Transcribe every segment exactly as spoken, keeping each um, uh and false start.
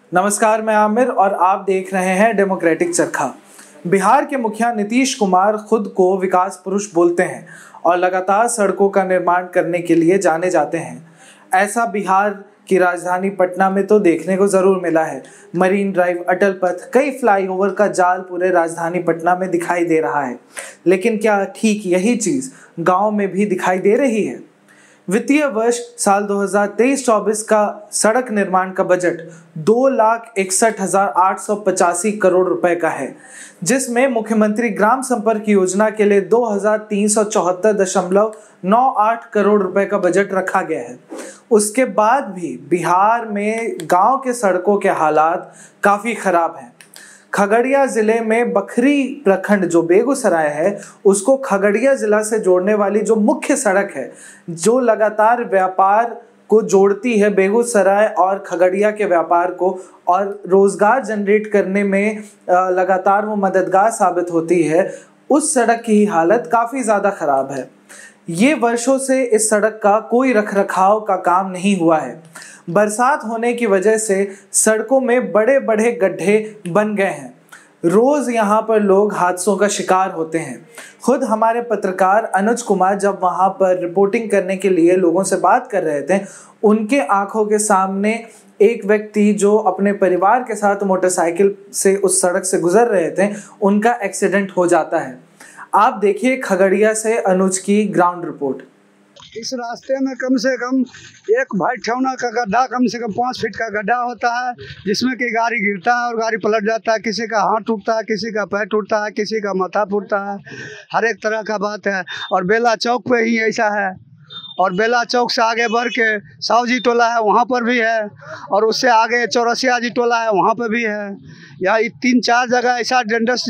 नमस्कार, मैं आमिर और आप देख रहे हैं डेमोक्रेटिक चरखा। बिहार के मुखिया नीतीश कुमार खुद को विकास पुरुष बोलते हैं और लगातार सड़कों का निर्माण करने के लिए जाने जाते हैं। ऐसा बिहार की राजधानी पटना में तो देखने को जरूर मिला है। मरीन ड्राइव, अटल पथ, कई फ्लाईओवर का जाल पूरे राजधानी पटना में दिखाई दे रहा है। लेकिन क्या ठीक यही चीज गांव में भी दिखाई दे रही है? वित्तीय वर्ष साल दो हज़ार तेईस चौबीस का सड़क निर्माण का बजट दो लाख इकसठ हजार आठ सौ पचासी करोड़ रुपए का है, जिसमें मुख्यमंत्री ग्राम संपर्क योजना के लिए दो हजार तीन सौ चौहत्तर दशमलव नौ आठ करोड़ रुपए का बजट रखा गया है। उसके बाद भी बिहार में गांव के सड़कों के हालात काफी खराब हैं। खगड़िया जिले में बखरी प्रखंड जो बेगूसराय है, उसको खगड़िया जिला से जोड़ने वाली जो मुख्य सड़क है, जो लगातार व्यापार को जोड़ती है बेगूसराय और खगड़िया के व्यापार को और रोजगार जनरेट करने में लगातार वो मददगार साबित होती है, उस सड़क की हालत काफ़ी ज़्यादा ख़राब है। ये वर्षों से इस सड़क का कोई रखरखाव का काम नहीं हुआ है। बरसात होने की वजह से सड़कों में बड़े बड़े गड्ढे बन गए हैं। रोज यहाँ पर लोग हादसों का शिकार होते हैं। खुद हमारे पत्रकार अनुज कुमार जब वहाँ पर रिपोर्टिंग करने के लिए लोगों से बात कर रहे थे, उनके आंखों के सामने एक व्यक्ति जो अपने परिवार के साथ मोटरसाइकिल से उस सड़क से गुजर रहे थे, उनका एक्सीडेंट हो जाता है। आप देखिए खगड़िया से अनुज की ग्राउंड रिपोर्ट। इस रास्ते में कम से कम एक भाई ठौना का गड्ढा, कम से कम पाँच फीट का गड्ढा होता है, जिसमें कि गाड़ी गिरता है और गाड़ी पलट जाता है। किसी का हाथ टूटता है, किसी का पैर टूटता है, किसी का माथा फूटता है, हर एक तरह का बात है। और बेला चौक पे ही ऐसा है, और बेला चौक से आगे बढ़ के सावजी टोला है, वहाँ पर भी है, और उससे आगे चौरसिया जी टोला है, वहाँ पर भी है। यहाँ तीन चार जगह ऐसा डेंजरस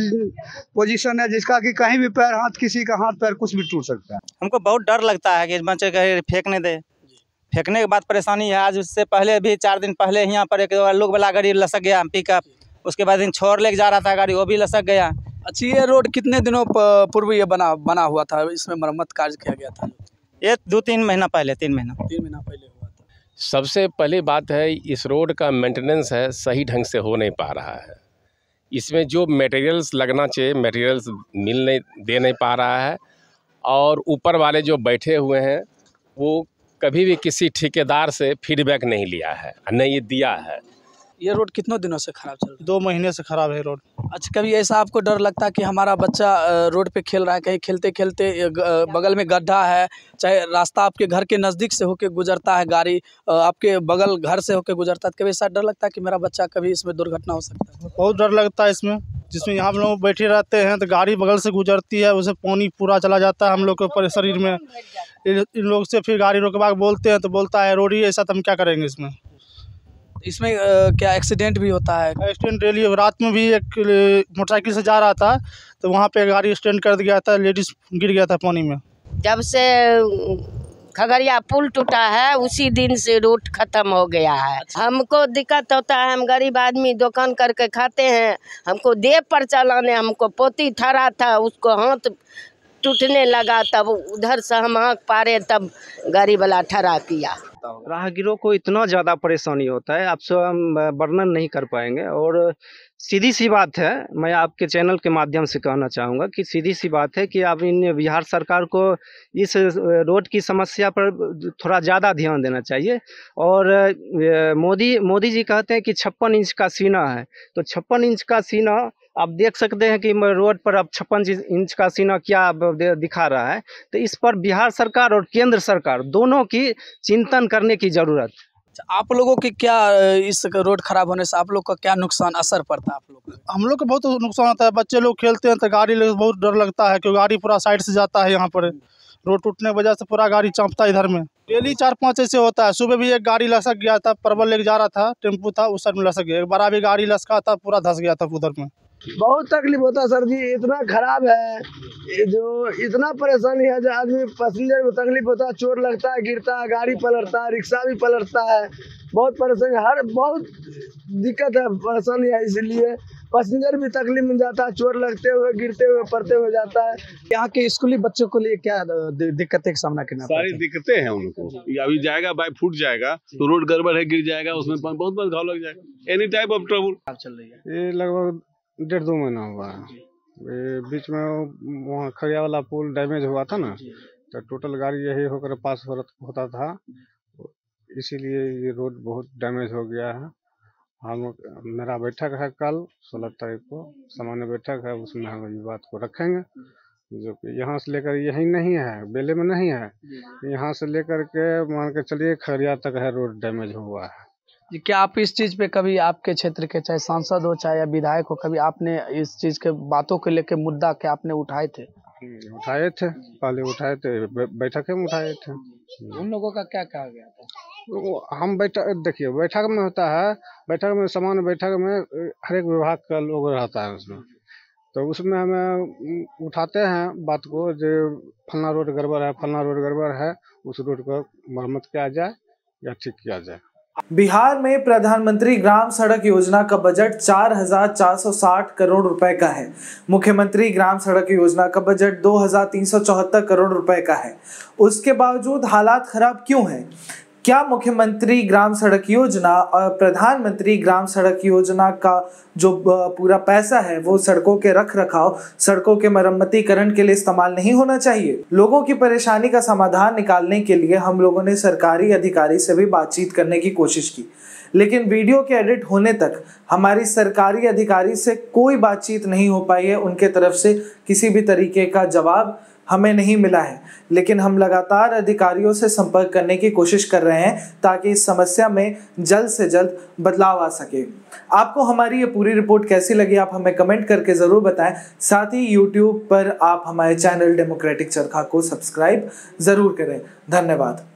पोजीशन है जिसका कि कहीं भी पैर हाथ, किसी का हाथ पैर कुछ भी टूट सकता है। हमको बहुत डर लगता है कि बच्चे कहीं फेंकने दे। फेंकने के बाद परेशानी है। आज उससे पहले भी चार दिन पहले यहाँ पर एक लोग वाला गाड़ी लसक गया, पिकअप। उसके बाद दिन छोड़ लेके जा रहा था गाड़ी, वो भी लसक गया। अच्छा, ये रोड कितने दिनों पूर्व ये बना बना हुआ था? इसमें मरम्मत कार्य किया गया था? ये दो तीन महीना पहले तीन महीना तीन महीना पहले हुआ था। सबसे पहली बात है, इस रोड का मेंटेनेंस है सही ढंग से हो नहीं पा रहा है। इसमें जो मटेरियल्स लगना चाहिए मटेरियल्स मिल नहीं दे नहीं पा रहा है, और ऊपर वाले जो बैठे हुए हैं वो कभी भी किसी ठेकेदार से फीडबैक नहीं लिया है, नहीं ये दिया है। ये रोड कितनों दिनों से खराब चल रहा है? दो महीने से खराब है रोड। अच्छा, कभी ऐसा आपको डर लगता है कि हमारा बच्चा रोड पे खेल रहा है, कहीं खेलते खेलते बगल में गड्ढा है, चाहे रास्ता आपके घर के नज़दीक से होके गुजरता है, गाड़ी आपके बगल घर से होके गुजरता है, कभी ऐसा डर लगता है कि मेरा बच्चा कभी इसमें दुर्घटना हो सकता है? बहुत डर लगता है इसमें, जिसमें यहाँ हम लोग बैठे रहते हैं तो गाड़ी बगल से गुजरती है, उसे पानी पूरा चला जाता है हम लोग के ऊपर शरीर में। इन लोग से फिर गाड़ी रोकवा के बोलते हैं तो बोलता है रोड ही ऐसा, तो हम क्या करेंगे इसमें। इसमें आ, क्या एक्सीडेंट भी होता है? Accident daily. रात में भी एक मोटरसाइकिल से जा रहा था तो वहाँ पे गाड़ी स्टैंड कर दिया था, लेडीज गिर गया था पानी में। जब से खगड़िया पुल टूटा है उसी दिन से रोड खत्म हो गया है। हमको दिक्कत होता है, हम गरीब आदमी दुकान करके खाते हैं, हमको देह पर चलाने, हमको पोती ठहरा था, उसको हाथ टूटने लगा, तब उधर से हम आँख पारे, तब गाड़ी वाला ठहरा किया। राहगीरों को इतना ज़्यादा परेशानी होता है, आपसे हम वर्णन नहीं कर पाएंगे। और सीधी सी बात है, मैं आपके चैनल के माध्यम से कहना चाहूँगा कि सीधी सी बात है कि अब इन बिहार सरकार को इस रोड की समस्या पर थोड़ा ज़्यादा ध्यान देना चाहिए। और मोदी मोदी जी कहते हैं कि छप्पन इंच का सीना है, तो छप्पन इंच का सीना आप देख सकते हैं कि रोड पर अब छप्पन इंच का सीना क्या दिखा रहा है। तो इस पर बिहार सरकार और केंद्र सरकार दोनों की चिंतन करने की ज़रूरत। आप लोगों की क्या इस रोड खराब होने से आप लोग का क्या नुकसान असर पड़ता है आप लोग? हम लोग को बहुत नुकसान होता है। बच्चे लोग खेलते हैं तो गाड़ी ले बहुत डर लगता है, क्योंकि गाड़ी पूरा साइड से जाता है। यहाँ पर रोड टूटने की वजह से पूरा गाड़ी चाँपता है इधर में। डेली चार पाँच ऐसे होता है। सुबह भी एक गाड़ी लसक गया था, परवल लेके जा रहा था, टेम्पू था, उस साइड में लसक गया। एक बार भी गाड़ी लसका था, पूरा धंस गया था उधर में। बहुत तकलीफ होता है सर जी, इतना खराब है, जो इतना परेशानी है, जो आदमी पैसेंजर को तकलीफ होता है, चोट लगता है, गिरता है, गाड़ी पलटता है, रिक्शा भी पलटता है, बहुत परेशानी, हर बहुत दिक्कत है, परेशानी है। इसलिए पैसेंजर भी तकलीफ में जाता है, चोट लगते हुए, गिरते हुए, पड़ते हुए जाता है। यहाँ के स्कूली बच्चों को लिए क्या दिक्कतें का सामना करना पड़ता है? सारी दिक्कतें हैं उनको। अभी जाएगा बाइक फूट जाएगा तो रोड गड़बड़ है, गिर जाएगा, उसमें बहुत बहुत घाव लग जाएगा। एनी टाइप ऑफ ट्रबल चल रही है। ये लगभग डेढ़ दो महीना हुआ है। ये बीच में वहाँ खड़िया वाला पुल डैमेज हुआ था ना, तो टोटल गाड़ी यही होकर पास होता था, इसीलिए ये रोड बहुत डैमेज हो गया है। हम मेरा बैठक है कल सोलह तारीख को, सामान्य बैठक है, उसमें हम ये बात को रखेंगे। जो कि यहाँ से लेकर यही नहीं है, बेले में नहीं है, यहाँ से लेकर के मान के चलिए खरिया तक है रोड डैमेज हुआ है। जी, क्या आप इस चीज़ पे कभी आपके क्षेत्र के चाहे सांसद हो चाहे या विधायक हो, कभी आपने इस चीज़ के बातों को लेकर मुद्दा क्या आपने उठाए थे? उठाए थे, पहले उठाए थे, बैठक में उठाए थे। उन लोगों का क्या कहा गया था? हम बैठक देखिए, बैठक में होता है, बैठक में सामान्य बैठक में हर एक विभाग का लोग रहता है उसमें, तो उसमें हमें उठाते हैं बात को, जो फलना रोड गड़बड़ है, फलना रोड गड़बड़ है, उस रोड को मरम्मत किया जाए या ठीक किया जाए। बिहार में प्रधानमंत्री ग्राम सड़क योजना का बजट चार हजार चार सौ साठ करोड़ रुपए का है। मुख्यमंत्री ग्राम सड़क योजना का बजट दो हजार तीन सौ चौहत्तर करोड़ रुपए का है। उसके बावजूद हालात खराब क्यों हैं? क्या मुख्यमंत्री ग्राम सड़क योजना और प्रधानमंत्री ग्राम सड़क योजना का जो पूरा पैसा है वो सड़कों के रख रखाव, सड़कों के मरम्मतीकरण के लिए इस्तेमाल नहीं होना चाहिए? लोगों की परेशानी का समाधान निकालने के लिए हम लोगों ने सरकारी अधिकारी से भी बातचीत करने की कोशिश की, लेकिन वीडियो के एडिट होने तक हमारी सरकारी अधिकारी से कोई बातचीत नहीं हो पाई है। उनके तरफ से किसी भी तरीके का जवाब हमें नहीं मिला है, लेकिन हम लगातार अधिकारियों से संपर्क करने की कोशिश कर रहे हैं ताकि इस समस्या में जल्द से जल्द बदलाव आ सके। आपको हमारी ये पूरी रिपोर्ट कैसी लगी आप हमें कमेंट करके ज़रूर बताएं। साथ ही यूट्यूब पर आप हमारे चैनल डेमोक्रेटिक चरखा को सब्सक्राइब ज़रूर करें। धन्यवाद।